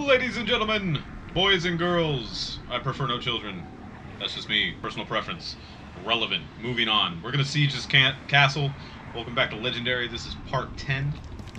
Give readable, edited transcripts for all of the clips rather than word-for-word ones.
Ladies and gentlemen, boys and girls, I prefer no children. That's just me, personal preference. Relevant. Moving on. We're gonna siege this castle. Welcome back to Legendary. This is part 10.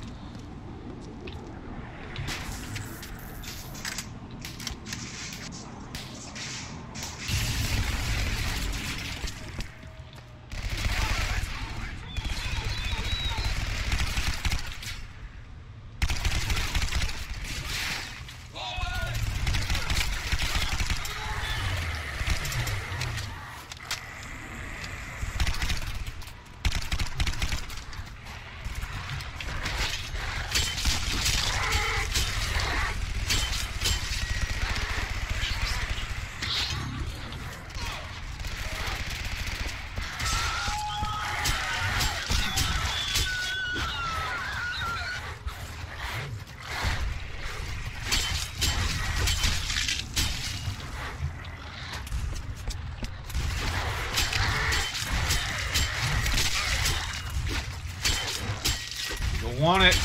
Want it.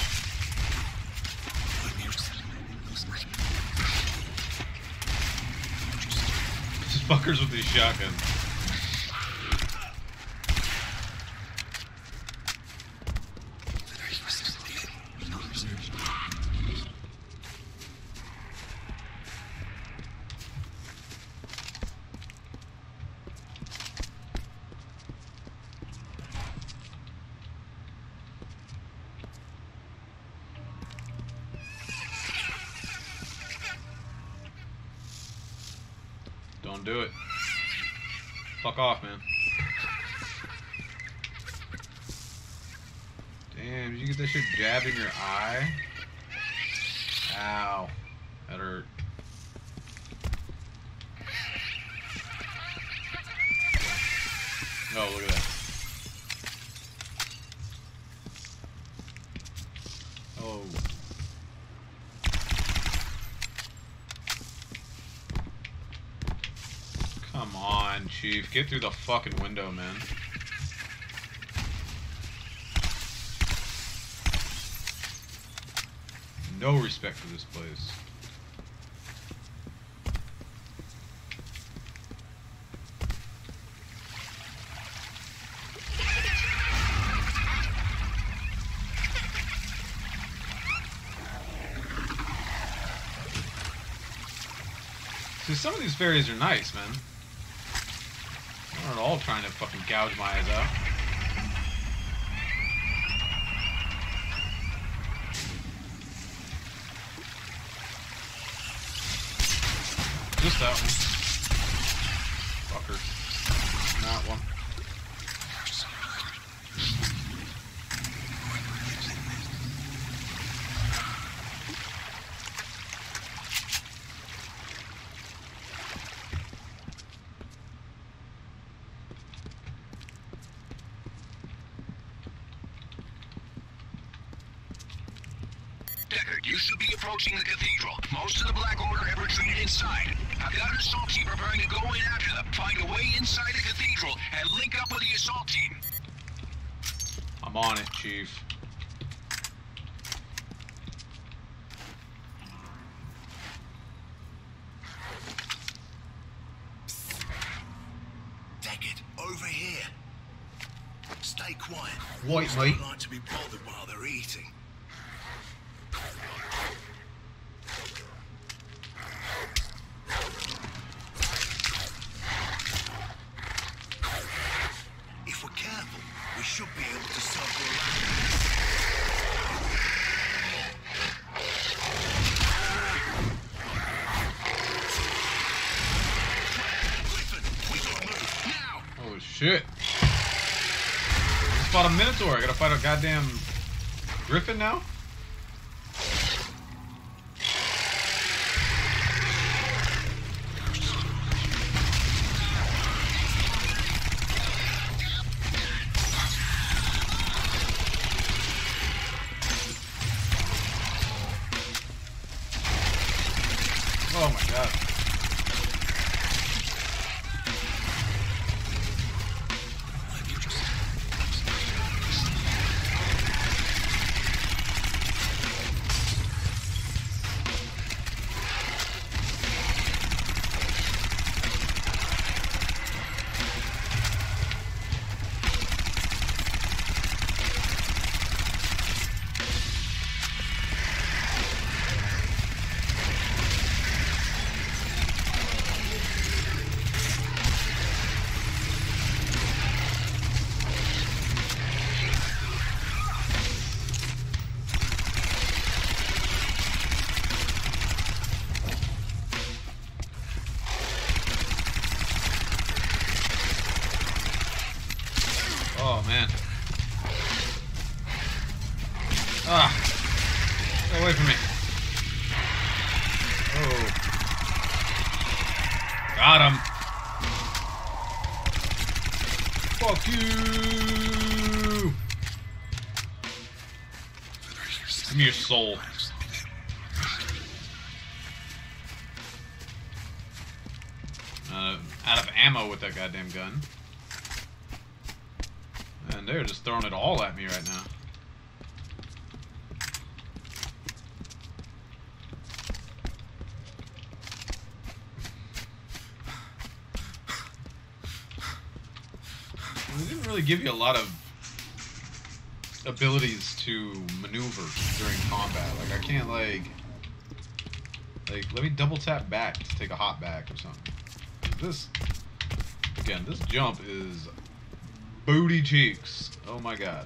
These fuckers with these shotguns. Don't do it. Fuck off, man. Damn, did you get that shit jabbed in your eye? Ow. That hurt. Oh, look at that. Oh. Come on, Chief. Get through the fucking window, man. No respect for this place. See, some of these fairies are nice, man. They're not all trying to fucking gouge my eyes out. Just that one. Fucker. That one. Deckard, you should be approaching the cathedral. Most of the Black Order have retreated inside. I've got an assault team preparing to go in after them. Find a way inside the cathedral and link up with the assault team. I'm on it, Chief. Deckard, over here. Stay quiet. White, mate. Don't like to be bothered while they're eating. If we're careful, we should be able to circle around. Griffin, we gotta move now. Oh shit. I just fought a Minotaur. I gotta fight a goddamn Griffin now? Oh my god. Oh man. Ah! Get away from me. Oh. Got him. Fuck you. Give me your soul. Out of ammo with that goddamn gun. And they're just throwing it all at me right now. They didn't really give you a lot of abilities to maneuver during combat. Like, I can't, like, let me double tap back to take a hop back or something. This, again, this jump is booty cheeks. Oh my god.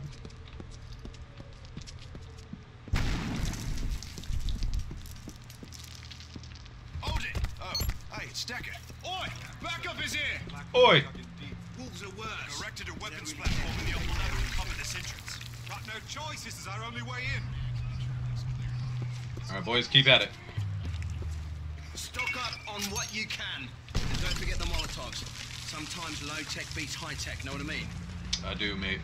Hold it! Oh, hey, it's Decker. Oi! Backup is here! Oi! Wolves are worse. Erected a weapons platform in the open level to cover this entrance. Got no choice, this is our only way in. Alright, boys, keep at it. Stock up on what you can. And don't forget the Molotovs. Sometimes low-tech beats high-tech, know what I mean? I do, mate.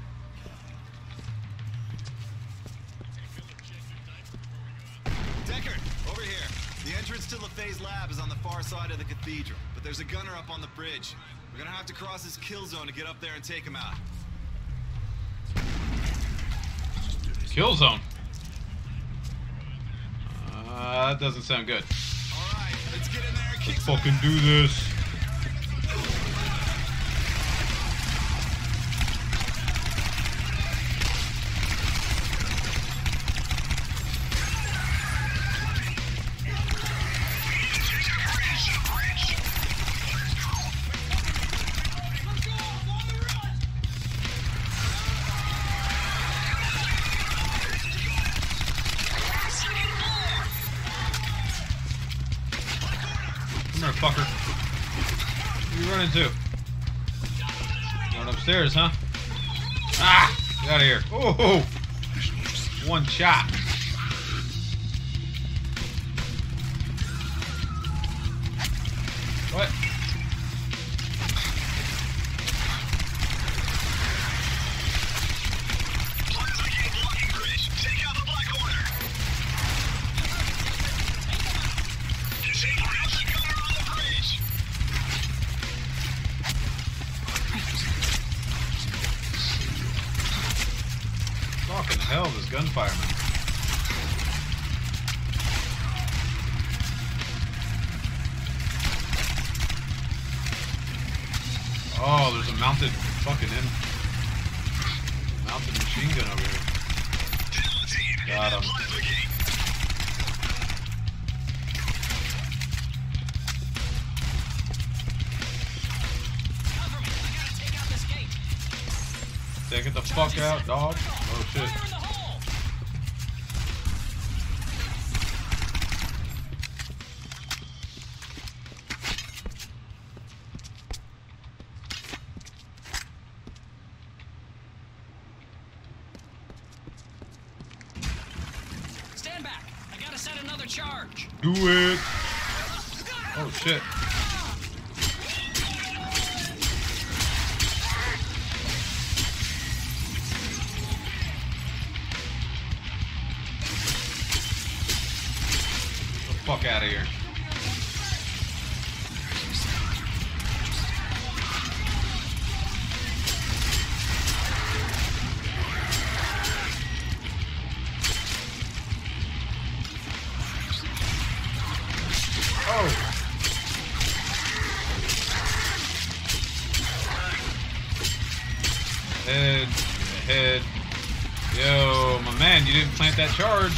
Deckard, over here. The entrance to LaFay's lab is on the far side of the cathedral, but there's a gunner up on the bridge. We're gonna have to cross his kill zone to get up there and take him out. Kill zone. That doesn't sound good. Alright, let's get in there and kick Let's some fucking do this. Fucker. Who are you running to? Going upstairs, huh? Ah! Get out of here. Oh! One shot. What? Fucking hell, this gunfire, man. Oh, there's a mounted fucking mounted machine gun over here. Got him. Take it the fuck out, dog. Oh shit. Stand back. I gotta set another charge. Do it. Oh shit. Fuck out of here. Oh. Head. Yo, my man, you didn't plant that charge.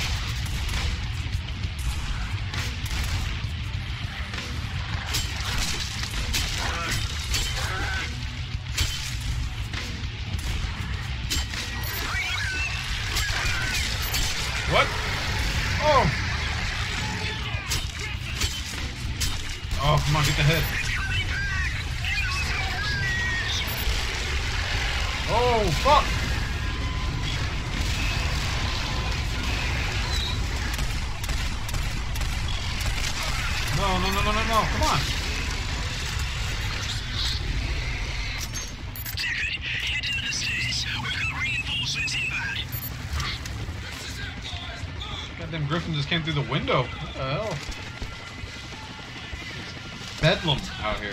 What? Oh! Oh, come on, get the head. Oh, fuck! No, no, no, no, no, no, come on! Deckard, head into the stairs. We've got reinforcements inbound. Goddamn Griffin just came through the window. What the hell? It's bedlam out here.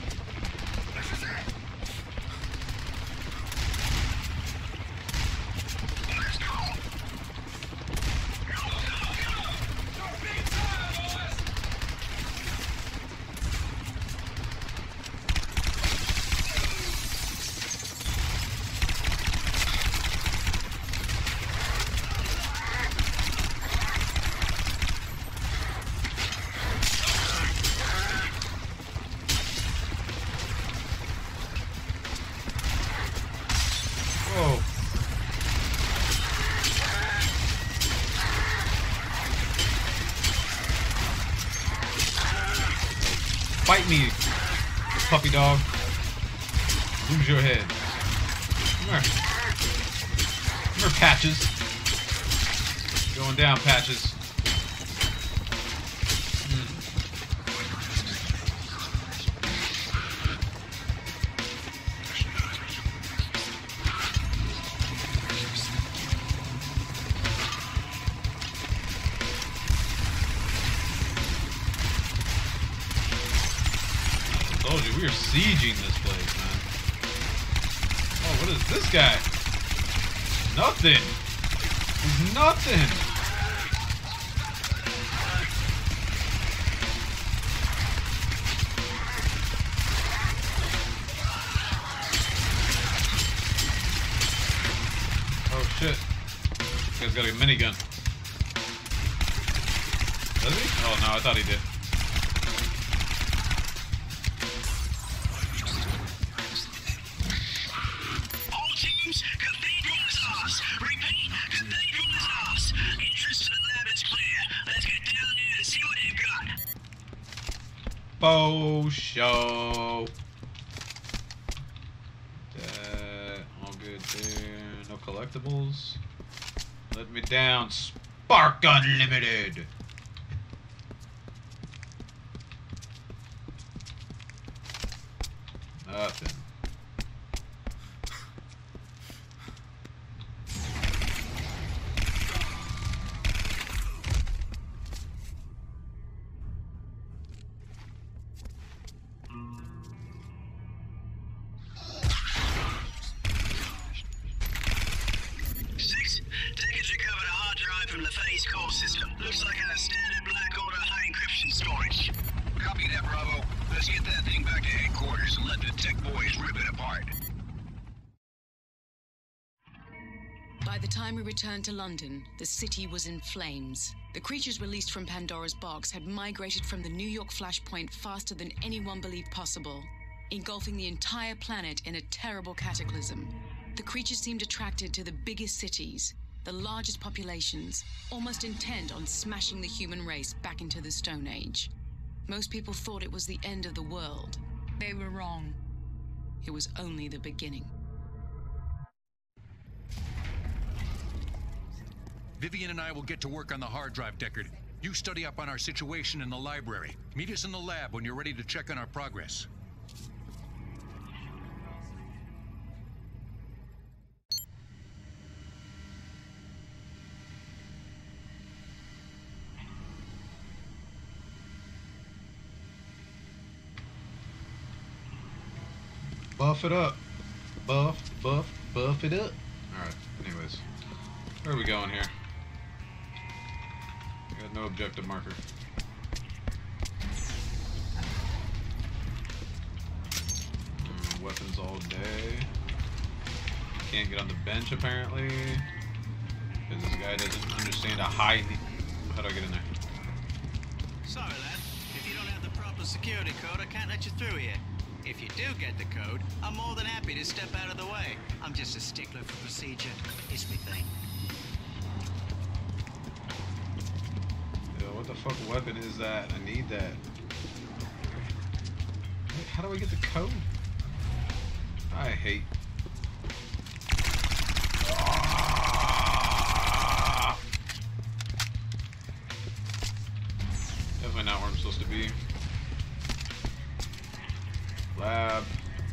Whoa. Fight me, puppy dog. Lose your head. Come here. Come here, Patches. Going down, Patches. Told you, we are sieging this place, man. Oh, what is this guy? Nothing. He's nothing. Oh shit. This guy's got a minigun. Does he? Oh no, I thought he did. Cathedral is ours. Repeat, Cathedral is ours. Entrance to the lab is clear. Let's get down there and see what they've got. Faux show. All good there. No collectibles. Let me down. Spark Unlimited. Nothing. Deckard's recovered a hard drive from the LaFay's core system. Looks like a standard Black Order high encryption storage. Copy that, Bravo. Let's get that thing back to headquarters and let the tech boys rip it apart. By the time we returned to London, the city was in flames. The creatures released from Pandora's box had migrated from the New York flashpoint faster than anyone believed possible, engulfing the entire planet in a terrible cataclysm. The creatures seemed attracted to the biggest cities, the largest populations, almost intent on smashing the human race back into the Stone Age. Most people thought it was the end of the world. They were wrong. It was only the beginning. Vivian and I will get to work on the hard drive, Deckard. You study up on our situation in the library. Meet us in the lab when you're ready to check on our progress. Buff it up. Buff it up. Alright, anyways. Where are we going here? Got no objective marker. Weapons all day. Can't get on the bench apparently. Because this guy doesn't understand a high knee. How do I get in there? Sorry, lad. If you don't have the proper security code, I can't let you through here. If you do get the code, I'm more than happy to step out of the way. I'm just a stickler for procedure. It's me thing. Yo, what the fuck weapon is that? I need that. How do I get the code? I hate definitely not where I'm supposed to be. Lab.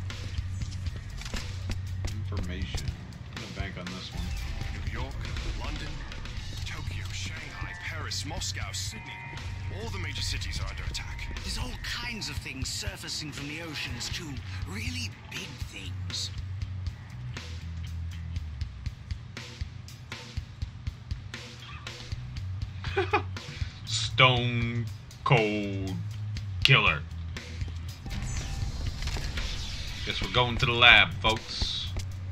Information. I'm gonna bank on this one. New York, London, Tokyo, Shanghai, Paris, Moscow, Sydney. All the major cities are under attack. There's all kinds of things surfacing from the oceans too. Really big things. Stone Cold Killer. Guess we're going to the lab, folks.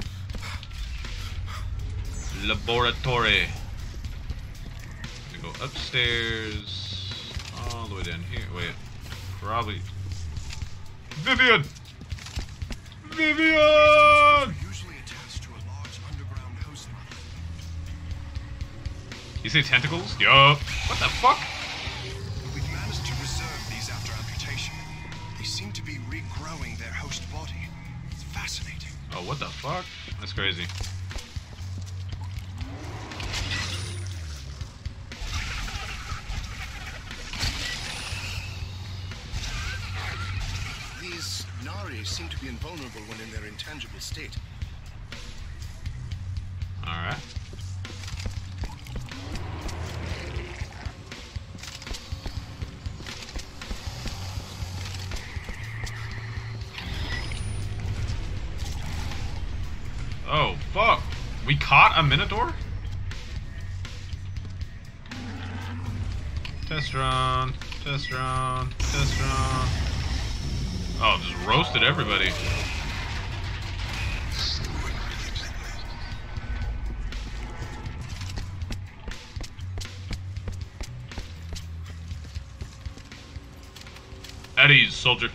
Laboratory. Go upstairs. All the way down here. Wait. Probably. Vivian! Vivian! Usually attached to a large underground host mother. You say tentacles? Yup. What the fuck? We've managed to reserve these after amputation. They seem to be regrowing their host body. It's fascinating. Oh, what the fuck? That's crazy. These Nari seem to be invulnerable when in their intangible state. Alright. Oh, fuck. We caught a Minotaur? Test run. Test run. Test run. Oh, just roasted everybody. At ease, soldier.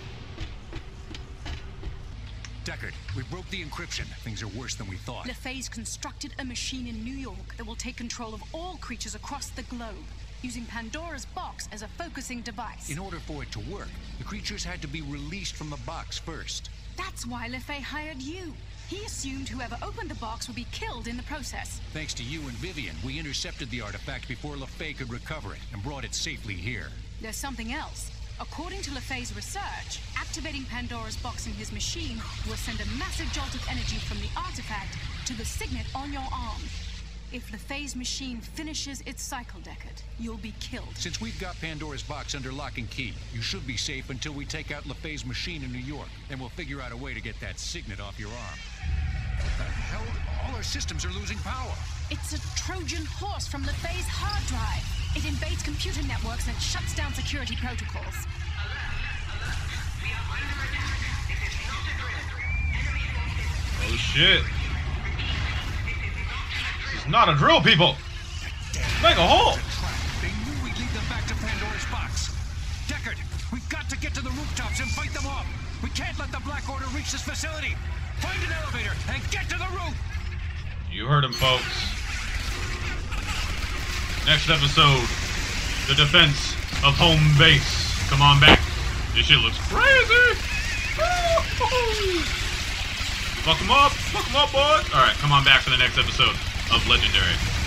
Deckard, we broke the encryption. Things are worse than we thought. LeFay's constructed a machine in New York that will take control of all creatures across the globe, using Pandora's box as a focusing device. In order for it to work, the creatures had to be released from the box first. That's why LeFay hired you. He assumed whoever opened the box would be killed in the process. Thanks to you and Vivian, we intercepted the artifact before LeFay could recover it and brought it safely here. There's something else. According to LeFay's research, activating Pandora's box in his machine will send a massive jolt of energy from the artifact to the signet on your arm. If LeFay's machine finishes its cycle, Deckard, you'll be killed. Since we've got Pandora's box under lock and key, you should be safe until we take out LeFay's machine in New York. Then we'll figure out a way to get that signet off your arm. What the hell? All our systems are losing power. It's a Trojan horse from LeFay's hard drive. It invades computer networks and shuts down security protocols. Oh shit. This is not a drill, people! Make a hole! They knew we'd lead them back to Pandora's box. Deckard, we've got to get to the rooftops and fight them off. We can't let the Black Order reach this facility. Find an elevator and get to the roof! You heard him, folks. Next episode, the defense of home base. Come on back. This shit looks crazy. Fuck him up, boys. All right, come on back for the next episode of Legendary.